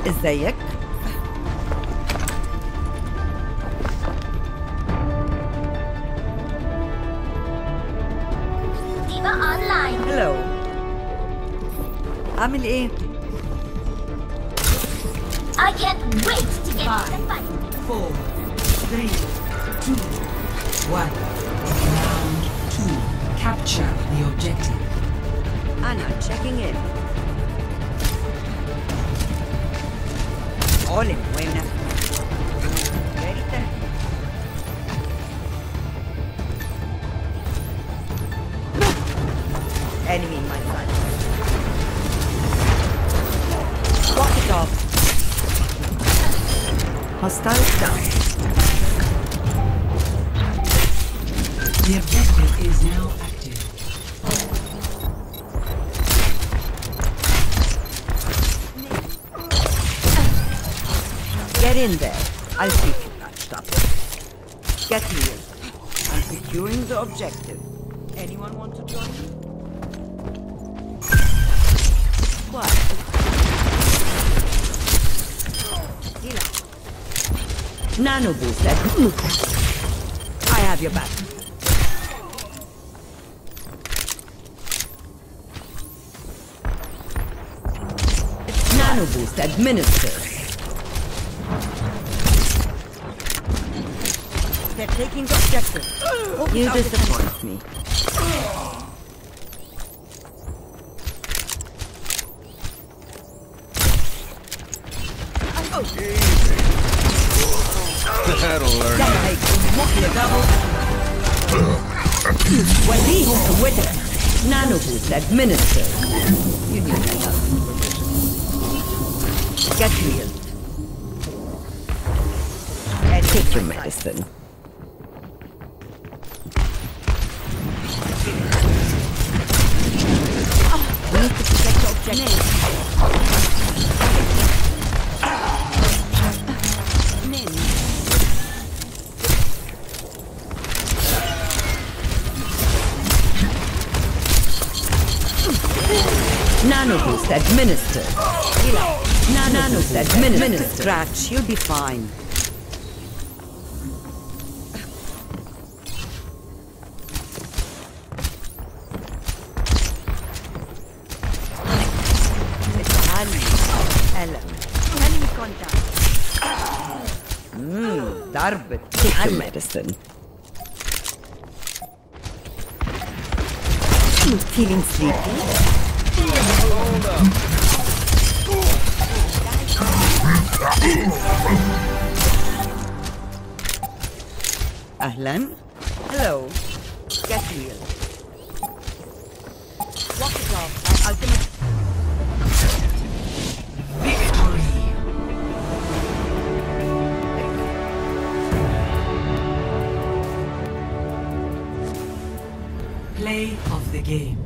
ازيك؟ Diva Online. هلو. عامل ايه؟ I can't wait to get into the fight. 4, 3, 2, 1. Round 2. Capture the objective. أنا checking in. Olin, buena. Verita. Enemy in my sight. Walk it off. Hostile down. The objective is now active. Get in there. I'll keep you patched up. Get here. I'm securing the objective. Anyone want to join me? What? Heal up. Nano booster. I have your back. Nano boost administered. They're taking the objective. You disappoint me. That'll learn. وليهم قوتك. Nano boost administered. You knew that. Get healed. And take your medicine. We need to protect the objective. Nano boost administered. Nano boost administered. Scratch, you'll be fine. Enemy contact. ضربت. Take your medicine. Feeling sleepy? أهلاً. Hello. Get real. Walk it off. My ultimate. Victory! Play of the game.